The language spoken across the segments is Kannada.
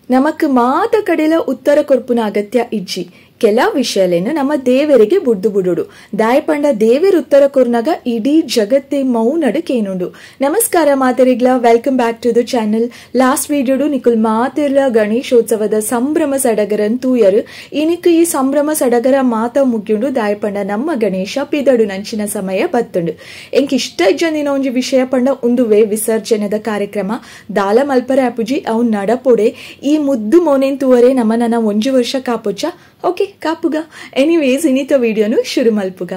ನಮಕ್ ಮಾತ ಕಡೆಲ ಉತ್ತರ ಕೊರ್ಪುನ ಅಗತ್ಯ ಇಜ್ಜಿ ಕೆಲ ವಿಷಯಲೇನು ನಮ್ಮ ದೇವರಿಗೆ ಬುಡ್ದು ಬುಡುಡು ದಾಯಪಂಡ ದೇವರ ಉತ್ತರ ಕೊರ್ನಾಗ ಇಡೀ ಜಗತ್ತೇ ಮೌನಡಕೇನುಂಡು. ನಮಸ್ಕಾರ ಮಾತರಿಗ್ಲ, welcome back to the channel. Last ವಿಡಿಯೋಡು ನಿಕುಲ್ ಮಾತಿರ್ಲ ಗಣೇಶೋತ್ಸವದ ಸಂಭ್ರಮ ಸಡಗರನ್ ತೂಯರು ಇನಿಕ್ ಈ ಸಂಭ್ರಮ ಸಡಗರ ಮಾತ ಮುಗ್ಯುಂಡು ದಾಯಪಂಡ ನಮ್ಮ ಗಣೇಶ ಪಿದಡು ನಂಚಿನ ಸಮಯ ಬತ್ತುಂಡು. ಎಂಕ್ ಇಷ್ಟ ಇಜ್ಜಂದಿನ ಒಂಜಿ ವಿಷಯ ಪಂಡ ಉಂದುವೆ ವಿಸರ್ಜನೆದ ಕಾರ್ಯಕ್ರಮ ದಾಲ ಮಲ್ಪರ ಅಪುಜಿ ಅವು ನಡಪೊಡೆ ಈ ಮುದ್ದು ಮೋನೆನ್ ತೂವರೆ ನಮ್ಮ ನನ್ನ 1 ವರ್ಷ ಕಾಪುಚ್ಚ ಓಕೆ ಕಾಪುಗ. ಎನಿವೇಸ್ ಇನ್ನಿತ ವಿಡಿಯೋನು ಶುರು ಮಲ್ಪುಗ.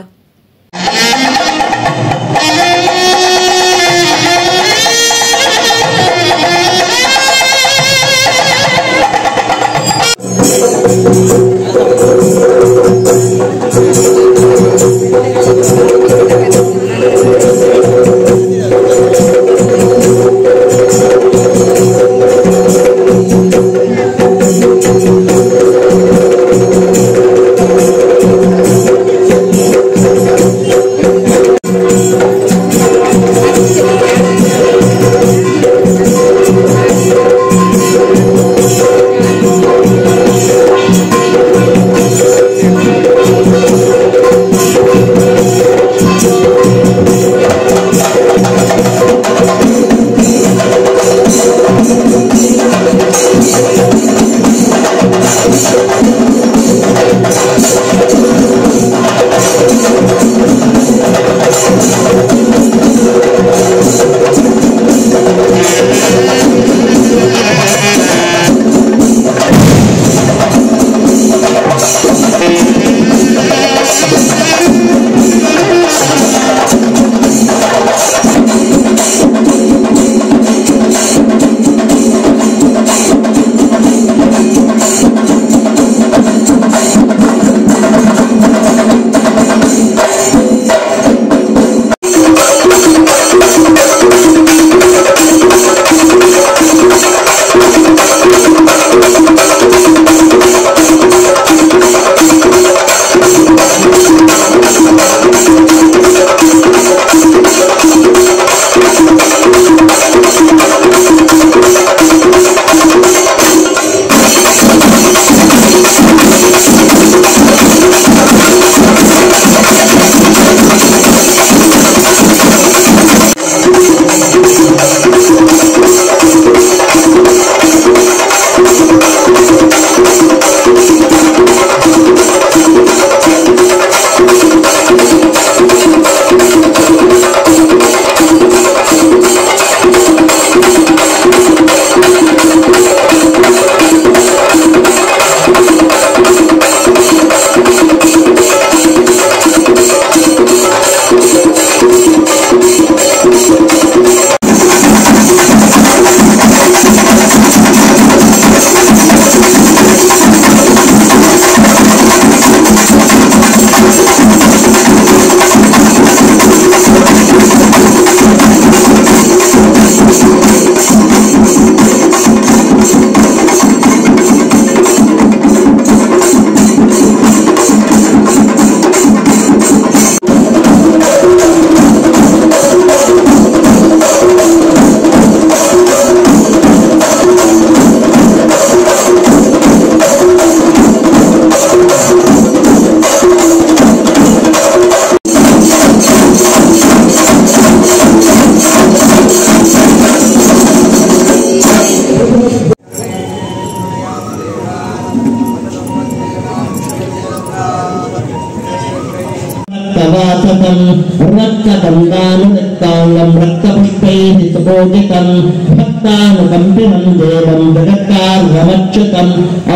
रक्तगन्धानुरक्ताङ्गं रक्तपुष्पैः सुपूजितं भक्तानुकम्पिनं देवं जगत्कार्यमच्युतम्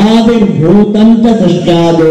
आविर्भूतं च सृष्ट्यादो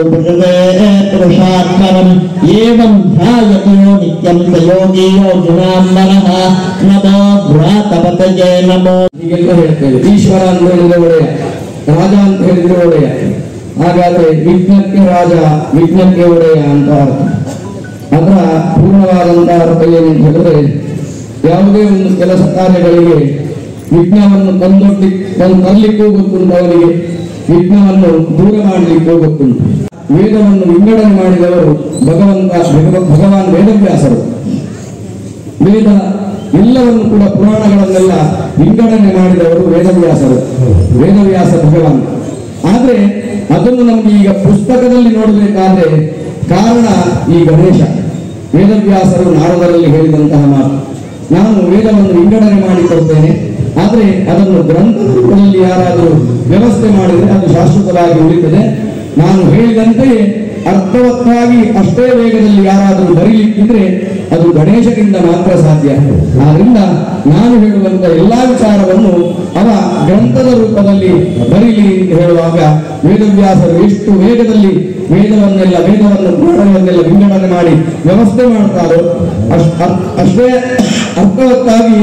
पुरुषात्मनम् एवं ध्यायतो नित्यं स योगी योगिनां मनः नमो भ्रातपतये नमो. ಹೀಗೆಲ್ಲ ಹೇಳ್ತೇವೆ. ಈಶ್ವರ ಅಂತ ಹೇಳಿದ್ರೆ ಒಡೆಯ, ರಾಜ ಅಂತ ಹೇಳಿದ್ರೆ ಒಡೆಯ. ಹಾಗಾದ್ರೆ ವಿಘ್ನಕ್ಕೆ ರಾಜ, ವಿಘ್ನಕ್ಕೆ ಒಡೆಯ ಅಂತ ಅರ್ಥ. ಅದರ ಪೂರ್ಣವಾದಂತಹ ಅರ್ಥ ಏನಂತ ಹೇಳಿದ್ರೆ, ಯಾವುದೇ ಒಂದು ಕೆಲಸ ಕಾರ್ಯಗಳಿಗೆ ವಿಘ್ನವನ್ನು ತರಲಿಕ್ಕೂ ಗೊತ್ತುಂಟು ಅವರಿಗೆ, ವಿಘ್ನವನ್ನು ದೂರ ಮಾಡಲಿಕ್ಕೂ ಗೊತ್ತುಂಟು. ವೇದವನ್ನು ವಿಂಗಡಣೆ ಮಾಡಿದವರು ಭಗವಾನ್ ವೇದವ್ಯಾಸರು. ವೇದ ಎಲ್ಲವನ್ನು ಕೂಡ ಪುರಾಣಗಳನ್ನೆಲ್ಲ ವಿಂಗಡಣೆ ಮಾಡಿದವರು ವೇದವ್ಯಾಸ ಭಗವಾನ್. ಆದ್ರೆ ಅದನ್ನು ನಮ್ಗೆ ಈಗ ಪುಸ್ತಕದಲ್ಲಿ ನೋಡಬೇಕಾದ್ರೆ ಕಾರಣ ಈ ಗಣೇಶ. ವೇದವ್ಯಾಸರು ನಾರದರಲ್ಲಿ ಹೇಳಿದಂತಹ ಮಾತು, ನಾನು ವೇದವನ್ನು ವಿಂಗಡಣೆ ಮಾಡಿಕೊಡ್ತೇನೆ, ಆದ್ರೆ ಅದನ್ನು ಗ್ರಂಥ ರೂಪದಲ್ಲಿ ಯಾರಾದರೂ ವ್ಯವಸ್ಥೆ ಮಾಡಿದರೆ ಅದು ಶಾಶ್ವತವಾಗಿ ಉಳಿತದೆ. ನಾನು ಹೇಳಿದಂತೆಯೇ ಅರ್ಥವತ್ತಾಗಿ ಅಷ್ಟೇ ವೇಗದಲ್ಲಿ ಯಾರಾದರೂ ಬರೀಲಿಕ್ಕಿದ್ರೆ ಅದು ಗಣೇಶನಿಂದ ಮಾತ್ರ ಸಾಧ್ಯ. ಆದ್ರಿಂದ ನಾನು ಹೇಳುವಂತ ಎಲ್ಲಾ ವಿಚಾರವನ್ನು ಅವ ಗ್ರಂಥದ ರೂಪದಲ್ಲಿ ಬರೀಲಿ ಅಂತ ಹೇಳುವಾಗ ವೇದವ್ಯಾಸರು ಎಷ್ಟು ವೇಗದಲ್ಲಿ ಪುರಾಣವನ್ನೆಲ್ಲ ವಿಂಗಡಣೆ ಮಾಡಿ ವ್ಯವಸ್ಥೆ ಮಾಡ್ತಾರೋ ಅಷ್ಟೇ ಅರ್ಥವತ್ತಾಗಿ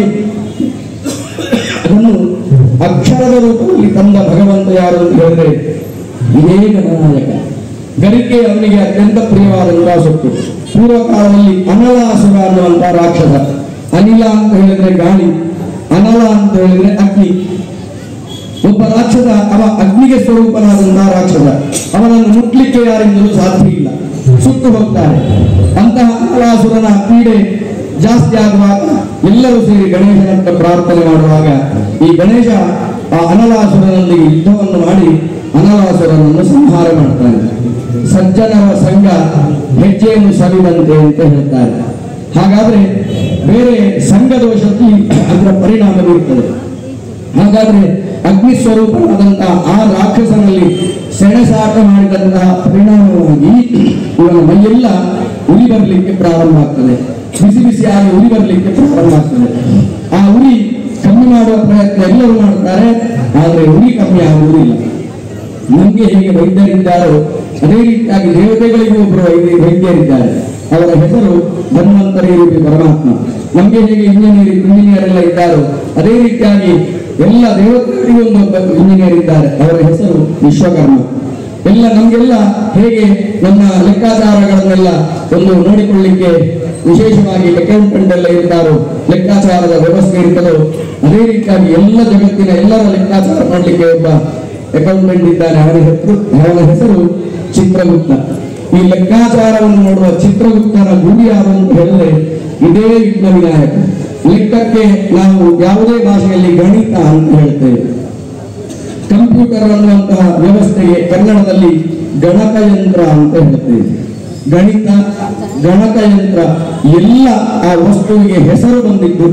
ಅದನ್ನು ಅಕ್ಷರದ ರೂಪದಲ್ಲಿ ತಂದ ಭಗವಂತ ಯಾರು ಅಂತ ಹೇಳಿದ್ರೆ ಇದೇ ಗಣನಾಯಕ. ಗರಿಕೆ ಅವನಿಗೆ ಅತ್ಯಂತ ಪ್ರಿಯವಾದಂತಹ ಸೊತ್ತು. ಪೂರ್ವಕಾಲದಲ್ಲಿ ಅನಲಾಸುರ ಅನ್ನುವಂತಹ ರಾಕ್ಷಸ. ಅನಿಲ ಅಂತ ಹೇಳಿದ್ರೆ ಗಾಳಿ, ಅನಲ ಅಂತ ಹೇಳಿದ್ರೆ ಅಗ್ನಿ. ಒಬ್ಬ ರಾಕ್ಷಸ, ಅವ ಅಗ್ನಿಗೆ ಸ್ವರೂಪನಾದಂತಹ ರಾಕ್ಷಸ. ಅವನನ್ನು ಮುಟ್ಲಿಕ್ಕೆ ಯಾರಿಂದಲೂ ಸಾಧ್ಯ ಇಲ್ಲ, ಸುಟ್ಟು ಹೋಗ್ತಾರೆ. ಅಂತಹ ಅನಲಾಸುರನ ಪೀಡೆ ಜಾಸ್ತಿ ಆಗುವಾಗ ಎಲ್ಲರೂ ಸೇರಿ ಗಣೇಶನತ್ತ ಪ್ರಾರ್ಥನೆ ಮಾಡುವಾಗ ಈ ಗಣೇಶ ಆ ಅನಲಾಸುರನೊಂದಿಗೆ ಯುದ್ಧವನ್ನು ಮಾಡಿ ಅನಲಾಸುರನನ್ನು ಸಂಹಾರ ಮಾಡ್ತಾನೆ. ಸಜ್ಜನರ ಸಂಘ ಹೆಜ್ಜೆಯನ್ನು ಸವಿದಂತೆ ಅಂತ ಹೇಳ್ತಾರೆ. ಹಾಗಾದ್ರೆ ಬೇರೆ ಸಂಘ ದೋಷದಲ್ಲಿ ಅದರ ಪರಿಣಾಮ ಬೀರುತ್ತದೆ. ಹಾಗಾದ್ರೆ ಅಗ್ನಿ ಸ್ವರೂಪವಾದಂತಹ ಆ ರಾಕ್ಷಸನಲ್ಲಿ ಸೆಣಸಾಟ ಮಾಡಿದಂತಹ ಪರಿಣಾಮವಾಗಿ ಇವನ ಮೈಯೆಲ್ಲ ಉರಿ ಬರಲಿಕ್ಕೆ ಪ್ರಾರಂಭ ಆಗ್ತದೆ. ಬಿಸಿ ಬಿಸಿಯಾಗಿ ಉರಿ ಬರಲಿಕ್ಕೆ ಪ್ರಾರಂಭ ಆಗ್ತದೆ. ಆ ಉರಿ ಕಮ್ಮಿ ಮಾಡುವ ಪ್ರಯತ್ನ ಎಲ್ಲರೂ ಮಾಡ್ತಾರೆ, ಆದ್ರೆ ಉರಿ ಕಮ್ಮಿ ಆಗುವುದಿಲ್ಲ. ನಮ್ಗೆ ಹೇಗೆ ವೈದ್ಯರಿದ್ದಾರೋ ಅದೇ ರೀತಿಯಾಗಿ ದೇವತೆಗಳಿಗೂ ಒಬ್ಬರು ವೈದ್ಯರಿದ್ದಾರೆ. ಅವರ ಹೆಸರು ಧನ್ವಂತರಿ ರೂಪಿ ಪರಮಾತ್ಮ. ನಮ್ಗೆ ಹೇಗೆ ಇಂಜಿನಿಯರ್ ಎಲ್ಲ ಇದ್ದಾರೋ ಅದೇ ರೀತಿಯಾಗಿ ಎಲ್ಲ ದೇವತೆಗಳಿಗೂ ಒಂದು ಇಂಜಿನಿಯರ್ ಇದ್ದಾರೆ, ಅವರ ಹೆಸರು ವಿಶ್ವಕರ್ಮ. ನಮ್ಗೆಲ್ಲ ಹೇಗೆ ನಮ್ಮ ಲೆಕ್ಕಾಚಾರಗಳನ್ನೆಲ್ಲ ಒಂದು ನೋಡಿಕೊಳ್ಳಿಕ್ಕೆ ವಿಶೇಷವಾಗಿ ಅಕೌಂಟೆಂಟ್ ಎಲ್ಲ ಇರ್ತಾರೋ, ಲೆಕ್ಕಾಚಾರದ ವ್ಯವಸ್ಥೆ ಇರ್ತದೋ ಅದೇ ರೀತಿಯಾಗಿ ಎಲ್ಲ ಜಗತ್ತಿನ ಎಲ್ಲರ ಲೆಕ್ಕಾಚಾರ ಮಾಡಲಿಕ್ಕೆ ಒಬ್ಬ ಅಕೌಂಟೆಂಟ್ ಇದ್ದಾನೆ. ಅವನ ಹೆಸರು ಚಿತ್ರಗುಪ್ತ. ಈ ಲೆಕ್ಕಾಚಾರವನ್ನು ನೋಡುವ ಚಿತ್ರಗುಪ್ತನ ಗುರಿ ಯಾರು ಅಂತ ಹೇಳಿದ್ರೆ ಇದೇ ವಿಘ್ನ ವಿನಾಯಕ. ಲೆಕ್ಕಕ್ಕೆ ನಾವು ಯಾವುದೇ ಭಾಷೆಯಲ್ಲಿ ಗಣಿತ ಅಂತ ಹೇಳ್ತೇವೆ. ಕಂಪ್ಯೂಟರ್ ಅನ್ನುವಂತಹ ವ್ಯವಸ್ಥೆಗೆ ಕನ್ನಡದಲ್ಲಿ ಗಣಕಯಂತ್ರ ಅಂತ ಹೇಳ್ತೇವೆ. ಗಣಿತ, ಗಣಕಯಂತ್ರ ಎಲ್ಲ ಆ ವಸ್ತುವಿಗೆ ಹೆಸರು ಬಂದಿದ್ದು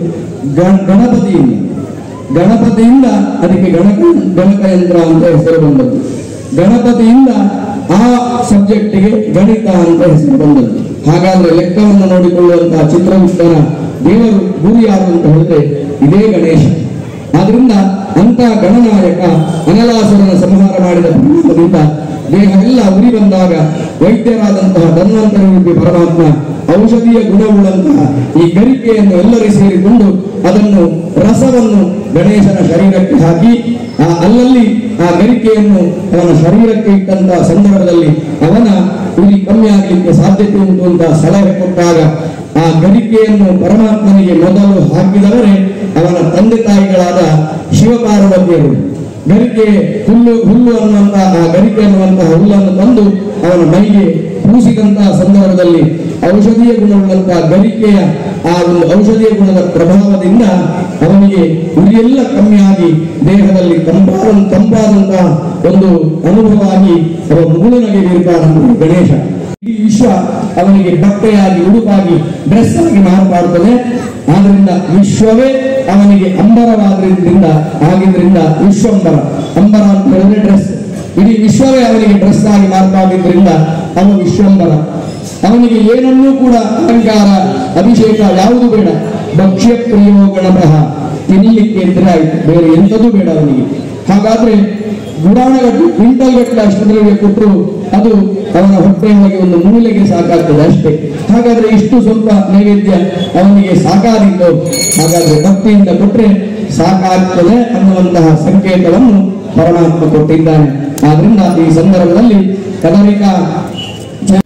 ಗಣಪತಿಯಿಂದ ಅದಕ್ಕೆ ಗಣಕಯಂತ್ರ ಅಂತ ಹೆಸರು ಬಂದದ್ದು. ಗಣಪತಿಯಿಂದ ಆ ಸಬ್ಜೆಕ್ಟಿಗೆ ಗಣಿತ ಅಂತ ಹೆಸರು ಬಂದದ್ದು. ಹಾಗಾದ್ರೆ ಲೆಕ್ಕವನ್ನು ನೋಡಿಕೊಳ್ಳುವಂತಹ ಚಿತ್ರಗುಪ್ತನ ದೇವರು ಗುರು ಯಾರು ಅಂತ ಹೇಳಿದ್ರೆ ಇದೇ ಗಣೇಶ. ಆದ್ರಿಂದ ಅಂತ ಗಣನಾಯಕ ಅನಲಾಸುರನ ಸಂಹಾರ ಮಾಡಿದ ಪರಿಣಾಮದಿಂದ ದೇಹ ಎಲ್ಲ ಉರಿ ಬಂದಾಗ ವೈದ್ಯರಾದಂತಹ ಧನ್ವಂತರಿ ರೂಪಿ ಪರಮಾತ್ಮ ಔಷಧೀಯ ಗುಣವುಳ್ಳಂತಹ ಈ ಗರಿಕೆಯನ್ನು ಎಲ್ಲರೂ ಸೇರಿಕೊಂಡು ಅದನ್ನು ರಸವನ್ನು ಗಣೇಶನ ಶರೀರಕ್ಕೆ ಹಾಕಿ ಅಲ್ಲಲ್ಲಿ ಆ ಗರಿಕೆಯನ್ನು ಅವನ ಶರೀರಕ್ಕೆ ಇಟ್ಟಂತಹ ಸಂದರ್ಭದಲ್ಲಿ ಅವನ ಉರಿ ಕಮ್ಮಿ ಆಗಲಿಕ್ಕೆ ಸಾಧ್ಯತೆ ಉಂಟು ಅಂತ ಸಲಹೆ ಕೊಟ್ಟಾಗ ಆ ಗರಿಕೆಯನ್ನು ಪರಮಾತ್ಮನಿಗೆ ಮೊದಲು ಹಾಕಿದವರೇ ಅವನ ತಂದೆ ತಾಯಿಗಳಾದ ಶಿವಪಾರ್ವತಿಯರು. ಗರಿಕೆ ಹುಲ್ಲು ಅನ್ನುವಂತಹ ಆ ಗರಿಕೆ ಅನ್ನುವಂತಹ ಹುಲ್ಲನ್ನು ತಂದು ಅವನ ಮೈಗೆ ಪೂಸಿದಂತಹ ಸಂದರ್ಭದಲ್ಲಿ ಔಷಧೀಯ ಗುಣವುಳ್ಳಂತಹ ಗರಿಕೆಯ ಆ ಒಂದು ಔಷಧೀಯ ಗುಣದ ಪ್ರಭಾವದಿಂದ ಅವನಿಗೆ ಉರಿಯೆಲ್ಲ ಕಮ್ಮಿಯಾಗಿ ದೇಹದಲ್ಲಿ ತಂಪಾದಂತಹ ಒಂದು ಅನುಭವ ಆಗಿ ಅವ ಮುಗುಳುನಗೆ ಬೀರ್ತಾನಂತ ಗಣೇಶ. ಈ ವಿಶ್ವ ಅವನಿಗೆ ಬಟ್ಟೆಯಾಗಿ, ಉಡುಪಾಗಿ, ಡ್ರೆಸ್ ಆಗಿ ಮಾರ್ಪಾಡುತ್ತದೆ. ಆದ್ರಿಂದ ವಿಶ್ವವೇ ಅವನಿಗೆ ಅಂಬರವಾದ್ರಿಂದ ಆಗಿದ್ರಿಂದ ವಿಶ್ವಂಬರ. ಅಂಬರ ಅಂತ ಹೇಳಿದ್ರೆ ಡ್ರೆಸ್. ಇಡೀ ವಿಶ್ವವೇ ಅವನಿಗೆ ಡ್ರೆಸ್ ಆಗಿ ಮಾರ್ಪಾಡಿದ್ರಿಂದ ಅವನು ವಿಶ್ವಂಬರ. ಅವನಿಗೆ ಏನನ್ನೂ ಕೂಡ ಅಲಂಕಾರ, ಅಭಿಷೇಕ ಯಾವುದು ಬೇಡ. ಭಕ್ಷ್ಯ ಪ್ರಿಯೋ ಗಣಪಃ, ತಿನ್ನಲಿಕ್ಕೆ ಇದ್ರೆ ಆಯ್ತು, ಬೇರೆ ಎಂಥದೂ ಬೇಡ ಅವನಿಗೆ. ಹಾಗಾದ್ರೆ ಗುಡಾಣಗಟ್ಟು ಕ್ವಿಂಟಲ್ ಗಟ್ಟಲೆ ಅಷ್ಟದ್ರವ್ಯ ಕೊಟ್ಟರು ಅದು ಅವನ ಹೊಟ್ಟೆಯೊಳಗೆ ಒಂದು ಮೂಲೆಗೆ ಸಾಕಾಗ್ತದೆ ಅಷ್ಟೇ. ಹಾಗಾದ್ರೆ ಇಷ್ಟು ಸ್ವಲ್ಪ ನೈವೇದ್ಯ ಅವನಿಗೆ ಸಾಕಾದಿತ್ತು. ಹಾಗಾದ್ರೆ ಭಕ್ತಿಯಿಂದ ಕೊಟ್ರೆ ಸಾಕಾಗ್ತದೆ ಅನ್ನುವಂತಹ ಸಂಕೇತವನ್ನು ಪರಮಾತ್ಮ ಕೊಟ್ಟಿದ್ದಾನೆ. ಆದ್ರಿಂದ ಈ ಸಂದರ್ಭದಲ್ಲಿ ಕದರಿಕಾ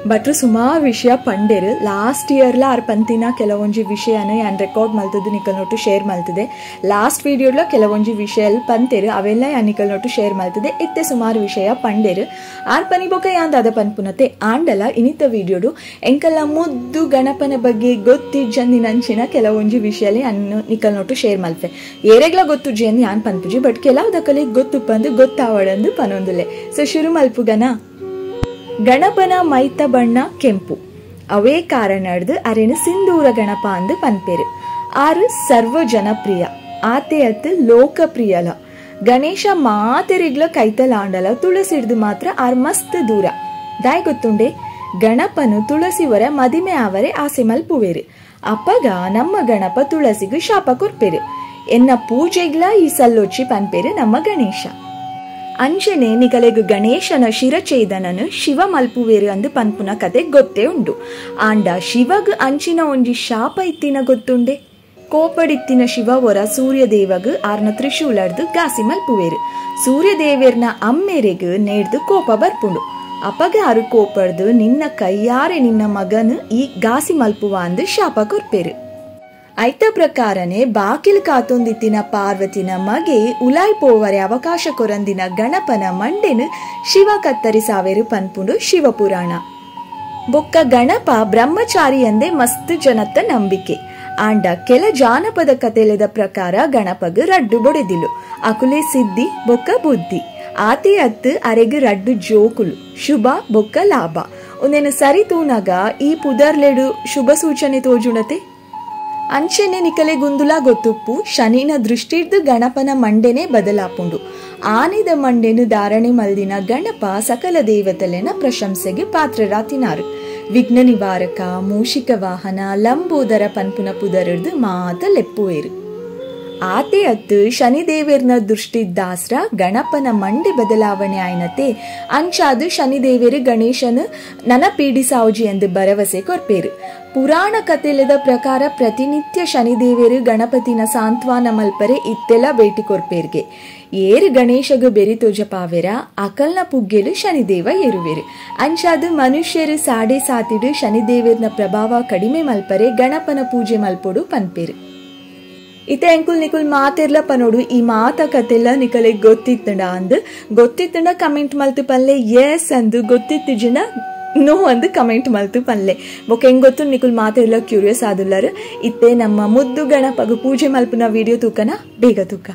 ಭಟ್ರು ಸುಮಾರು ವಿಷಯ ಪಂಡೇರು. ಲಾಸ್ಟ್ ಇಯರ್ಲ ಆರ್ ಪಂತಿನ ಕೆಲವೊಂಜಿ ವಿಷಯನ ಯಾನ್ ರೆಕಾರ್ಡ್ ಮಲ್ತದ್ದು ನಿಕಲ್ ನೋಟು ಶೇರ್ ಮಲ್ತದೆ. ಲಾಸ್ಟ್ ವಿಡಿಯೋಡ್ಲ ಕೆಲವೊಂಜಿ ವಿಷಯ ಪಂತೇರು ಅವೆಲ್ಲ ಯಾನ್ ನಿಕಲ್ ನೋಟು ಶೇರ್ ಮಲ್ತದೆ. ಇತ್ತೆ ಸುಮಾರು ವಿಷಯ ಪಂಡೇರು ಆರ್ ಪನಿ ಬೊಕ ಯಾಂದ ಅದ ಪನ್ಪುನತೆ ಆಂಡಲ ಇನಿತ ವಿಡಿಯೋಡು ಎಂಕಲ್ಲ ಮುದ್ದು ಗಣಪನ ಬಗ್ಗೆ ಗೊತ್ತಿಜ್ಜಂದಿನಂಚಿನ ಕೆಲವೊಂಜಿ ವಿಷಯಲಿ ಅನ್ನು ನಿಕಲ್ ನೋಟು ಶೇರ್ ಮಲ್ಪೆ. ಏರೆಗ್ಲ ಗೊತ್ತುಜ್ಜಿ ಅಂದು ಯಾನ್ ಪನ್ಪುಜಿ ಬಟ್ ಕೆಲವುದಕ್ಕಲಿ ಗೊತ್ತು ಪಂದು ಗೊತ್ತಾವಡಂದು ಪನೊಂದುಲೆ. ಸೊ ಶುರು ಮಲ್ಪುಗನ. ಗಣಪನ ಮೈತ ಬಣ್ಣ ಕೆಂಪು, ಅವೇ ಕಾರಣಡ್ದು ಅರೆನು ಸಿಂಧೂರ ಗಣಪ ಅಂದು ಪನ್ಪೇರು. ಆರು ಸರ್ವ ಜನಪ್ರಿಯ, ಆತೆ ಅತ್ತು ಲೋಕಪ್ರಿಯಲ. ಗಣೇಶ ಮಾತೆರಿಗ್ಲ ಕೈತಲಾಂಡಲ, ತುಳಸಿಡ್ದು ಮಾತ್ರ ಆರ್ ಮಸ್ತ್ ದೂರ. ದಾಯ್ ಗೊತ್ತುಂಡೆ ಗಣಪನು ತುಳಸಿವರ ಮದಿಮೆ ಆವರೆ ಆಸೆ ಮಲ್ಪುವೇರು. ಅಪ್ಪಗ ನಮ್ಮ ಗಣಪ ತುಳಸಿಗೂ ಶಾಪ ಕೊರ್ಪೇರು. ಎನ್ನ ಪೂಜೆಗ್ಲ ಈ ಸಲ್ಲೊಚ್ಚಿ ಪನ್ಪೇರು ನಮ್ಮ ಗಣೇಶ. ಅಂಚನೆ ನಿಕಲೆಗು ಗಣೇಶನ ಶಿರಛೇದನನು ಶಿವ ಮಲ್ಪುವೇರು ಅಂದು ಪನ್ಪುನ ಕತೆ ಗೊತ್ತೇ ಉಂಡು. ಆಂಡ ಶಿವಗ್ ಅಂಚಿನ ಒಂಜಿ ಶಾಪ ಇತ್ತಿನ ಗೊತ್ತುಂಡೆ. ಕೋಪಡಿತ್ತಿನ ಶಿವ ಒರ ಸೂರ್ಯದೇವಗ್ ಆರ್ನ ತ್ರಿಶೂಲರ್ದು ಗಾಸಿ ಮಲ್ಪುವೇರು. ಸೂರ್ಯದೇವೇರ್ನ ಅಮ್ಮೆರೆಗ್ ನೇಡ್ದು ಕೋಪ ಬರ್ಪುಂಡು. ಅಪಗ ಆರು ಕೋಪಡ್ದು ನಿನ್ನ ಕೈಯಾರೆ ನಿನ್ನ ಮಗನು ಈ ಗಾಸಿ ಮಲ್ಪುವ ಅಂದು ಶಾಪ ಕೊರ್ಪೇರು. ಐತ ಪ್ರಕಾರನೆ ಬಾಕಿಲ್ ಕಾತೊಂದಿತ್ತಿನ ಪಾರ್ವತಿನ ಮಗೆ ಉಲಾಯ್ ಪೋವರೆ ಅವಕಾಶ ಕೊರಂದಿನ ಗಣಪನ ಮಂಡೆನು ಶಿವ ಕತ್ತರಿಸಾವೆರು ಪನ್ಪುಂಡು ಶಿವಪುರಾಣ. ಬೊಕ್ಕ ಗಣಪ ಬ್ರಹ್ಮಚಾರಿ ಎಂದೇ ಮಸ್ತ್ ಜನತ್ತ ನಂಬಿಕೆ. ಆಂಡ ಕೆಲ ಜಾನಪದ ಕತೆಲೆದ ಪ್ರಕಾರ ಗಣಪಗ್ ರಡ್ಡು ಬೊಡೆದಿಲು, ಅಕುಲೆ ಸಿದ್ಧಿ ಬೊಕ್ಕ ಬುದ್ಧಿ. ಆತೆ ಅತ್ತು ಅರೆಗ್ ರಡ್ಡು ಜೋಕುಲು, ಶುಭ ಬೊಕ್ಕ ಲಾಭ. ಒಂದೇನು ಸರಿ ತೂನಗ ಈ ಪುದರ್ಲೆಡು ಶುಭ ಸೂಚನೆ ತೋಜುಣತೆ. ಅಂಚೆನೆ ನಿಕಲೆ ಗುಂದುಲ ಗೊತ್ತುಪ್ಪು ಶನಿನ ದೃಷ್ಟಿಡ್ದು ಗಣಪನ ಮಂಡೆನೆ ಬದಲಾಪುಂಡು. ಆನೆದ ಮಂಡೆನು ಧಾರಣೆ ಮಲ್ದಿನ ಗಣಪ ಸಕಲ ದೇವತೆಲೆನ ಪ್ರಶಂಸೆಗೆ ಪಾತ್ರರಾತಿನಾರು. ವಿಘ್ನ ನಿವಾರಕ, ಮೂಷಿಕ ವಾಹನ, ಲಂಬೋದರ ಪನ್ಪುನ ಪುದರ್ದು ಮಾತ ಲೆಪ್ಪುವೇರು. ಆತೆ ಅತ್ತು ಶನಿದೇವೇರ್ನ ದೃಷ್ಟಿದ್ದಾಸ್ರ ಗಣಪನ ಮಂಡೆ ಬದಲಾವಣೆ ಆಯ್ನತೆ. ಅಂಚಾದು ಶನಿದೇವೇರು ಗಣೇಶನು ನನ ಪೀಡಿಸಾವುಜಿ ಎಂದು ಭರವಸೆ ಕೊರ್ಪೇರು. ಪುರಾಣ ಕತೆಲೆದ ಪ್ರಕಾರ ಪ್ರತಿನಿತ್ಯ ಶನಿದೇವೇರು ಗಣಪತಿನ ಸಾಂತ್ವಾನ ಮಲ್ಪರೆ ಇತ್ತೆಲ್ಲ ಭೇಟಿ ಕೊರ್ಪೇರ್ಗೆ. ಏರು ಗಣೇಶಗ ಬೆರಿತೋಜ ಪಾವೆರ ಅಕಲ್ನ ಪುಗ್ಗೆಲು ಶನಿದೇವ ಏರುವೇರು. ಅಂಚಾದು ಮನುಷ್ಯರು ಸಾಡೆ ಸಾತಿಡು ಶನಿದೇವೇರ್ನ ಪ್ರಭಾವ ಕಡಿಮೆ ಮಲ್ಪರೆ ಗಣಪನ ಪೂಜೆ ಮಲ್ಪೊಡು ಪನ್ಪೇರು. ಇತ್ತೆ ಎಂಕುಲ್ ನಿಕುಲ್ ಮಾತೆರ್ಲ ಪನೋಡು ಈ ಮಾತ ಕತೆಲ್ಲ ನಿಕಲೆ ಗೊತ್ತಿತ್ತಂಡ ಅಂದು ಗೊತ್ತಿತ್ತಂಡ ಕಮೆಂಟ್ ಮಲ್ತು ಪಲ್ಲೆ ಎಸ್ ಅಂದು ಗೊತ್ತಿತ್ತಿಜನ ನೋ ಅಂದು ಕಮೆಂಟ್ ಮಲ್ತು ಪಲ್ಲೆ. ಬೊಕ್ಕ ಹೆಂಗ್ ಗೊತ್ತು ನಿಕುಲ್ ಮಾತೆರ್ಲ ಕ್ಯೂರಿಯಸ್ ಆದುಲ್ಲರು. ಇತ್ತೆ ನಮ್ಮ ಮುದ್ದು ಗಣಪಗು ಪೂಜೆ ಮಲ್ಪುನ ವಿಡಿಯೋ ತೂಕನ ಬೇಗ ತೂಕ.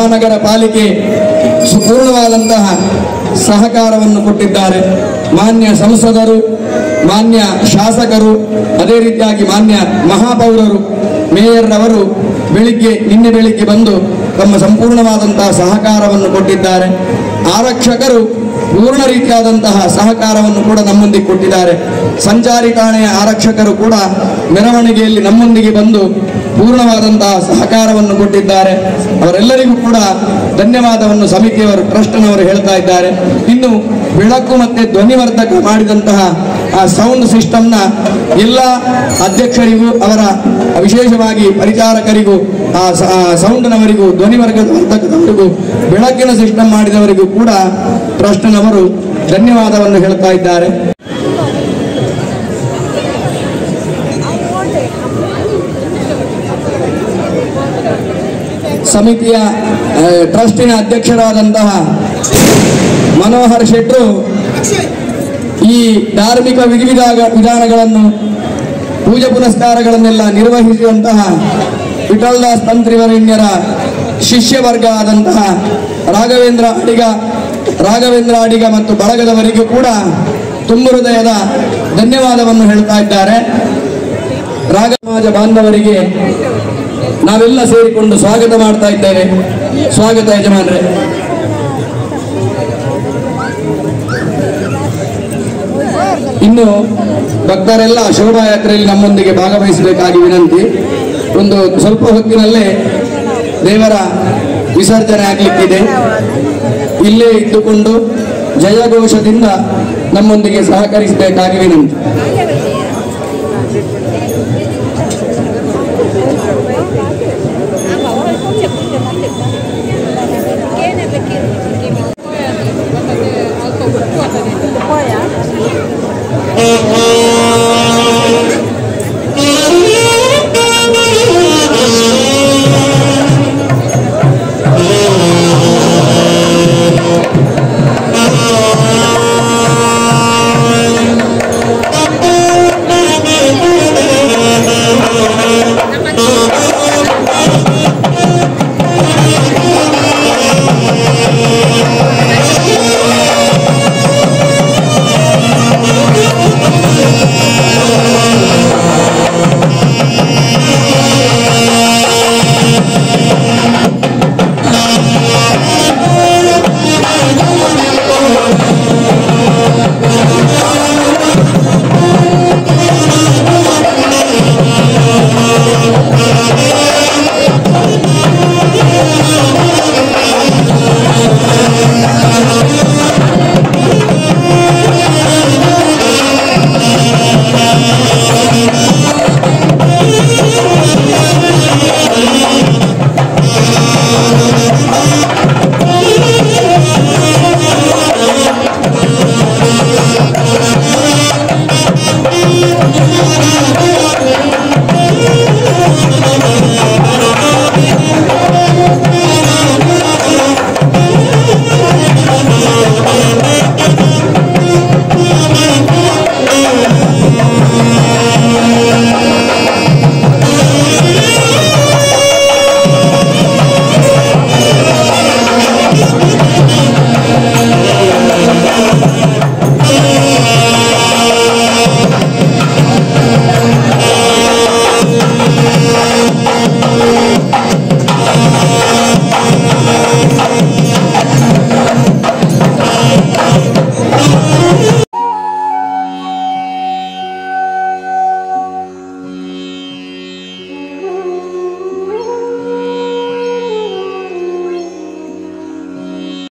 ಮಹಾನಗರ ಪಾಲಿಕೆ ಸಂಪೂರ್ಣವಾದಂತಹ ಸಹಕಾರವನ್ನು ಕೊಟ್ಟಿದ್ದಾರೆ. ಮಾನ್ಯ ಸಂಸದರು, ಮಾನ್ಯ ಶಾಸಕರು, ಅದೇ ರೀತಿಯಾಗಿ ಮಾನ್ಯ ಮಹಾಪೌರರು, ಮೇಯರ್ ಅವರು ನಿನ್ನೆ ಬೆಳಿಗ್ಗೆ ಬಂದು ತಮ್ಮ ಸಂಪೂರ್ಣವಾದಂತಹ ಸಹಕಾರವನ್ನು ಕೊಟ್ಟಿದ್ದಾರೆ. ಆರಕ್ಷಕರು ಪೂರ್ಣ ರೀತಿಯಾದಂತಹ ಸಹಕಾರವನ್ನು ಕೂಡ ನಮ್ಮೊಂದಿಗೆ ಕೊಟ್ಟಿದ್ದಾರೆ. ಸಂಚಾರಿ ಠಾಣೆಯ ಆರಕ್ಷಕರು ಕೂಡ ಮೆರವಣಿಗೆಯಲ್ಲಿ ನಮ್ಮೊಂದಿಗೆ ಬಂದು ಪೂರ್ಣವಾದಂತಹ ಸಹಕಾರವನ್ನು ಕೊಟ್ಟಿದ್ದಾರೆ. ಅವರೆಲ್ಲರಿಗೂ ಕೂಡ ಧನ್ಯವಾದವನ್ನು ಸಮಿತಿಯವರು, ಟ್ರಸ್ಟ್ನವರು ಹೇಳ್ತಾ ಇದ್ದಾರೆ. ಇನ್ನು ಬೆಳಕು ಮತ್ತೆ ಧ್ವನಿವರ್ಧಕ ಮಾಡಿದಂತಹ ಆ ಸೌಂಡ್ ಸಿಸ್ಟಮ್ನ ಎಲ್ಲ ಅಧ್ಯಕ್ಷರಿಗೂ, ಅವರ ವಿಶೇಷವಾಗಿ ಪರಿಚಾರಕರಿಗೂ, ಆ ಸೌಂಡ್ನವರಿಗೂ, ಧ್ವನಿವರ್ಧಕದವರಿಗೂ, ಬೆಳಕಿನ ಸಿಸ್ಟಮ್ ಮಾಡಿದವರಿಗೂ ಕೂಡ ಟ್ರಸ್ಟ್ನವರು ಧನ್ಯವಾದವನ್ನು ಹೇಳ್ತಾ ಇದ್ದಾರೆ. ಸಮಿತಿಯ ಟ್ರಸ್ಟಿನ ಅಧ್ಯಕ್ಷರಾದಂತಹ ಮನೋಹರ್ ಶೆಟ್ರು ಈ ಧಾರ್ಮಿಕ ವಿಧಾನಗಳನ್ನು, ಪೂಜೆ ಪುನಸ್ಕಾರಗಳನ್ನೆಲ್ಲ ನಿರ್ವಹಿಸಿದಂತಹ ವಿಠಲದಾಸ್ ತಂತ್ರಿವರೇಣ್ಯರ ಶಿಷ್ಯ ವರ್ಗ ಆದಂತಹ ರಾಘವೇಂದ್ರ ಅಡಿಗ ಮತ್ತು ಬಳಗದವರಿಗೂ ಕೂಡ ತುಂಬ ಹೃದಯದ ಧನ್ಯವಾದವನ್ನು ಹೇಳ್ತಾ ಇದ್ದಾರೆ. ರಾಗಸಮಾಜ ಬಾಂಧವರಿಗೆ ನಾವೆಲ್ಲ ಸೇರಿಕೊಂಡು ಸ್ವಾಗತ ಮಾಡ್ತಾ ಇದ್ದೇವೆ. ಸ್ವಾಗತ ಯಜಮಾನ್ರೆ. ಇನ್ನು ಭಕ್ತರೆಲ್ಲ ಶೋಭಾಯಾತ್ರೆಯಲ್ಲಿ ನಮ್ಮೊಂದಿಗೆ ಭಾಗವಹಿಸಬೇಕಾಗಿ ವಿನಂತಿ. ಒಂದು ಸ್ವಲ್ಪ ಹೊತ್ತಿನಲ್ಲೇ ದೇವರ ವಿಸರ್ಜನೆ ಆಗಲಿಕ್ಕಿದೆ. ಇಲ್ಲೇ ಇದ್ದುಕೊಂಡು ಜಯಘೋಷದಿಂದ ನಮ್ಮೊಂದಿಗೆ ಸಹಕರಿಸಬೇಕಾಗಿ ವಿನಂತಿ.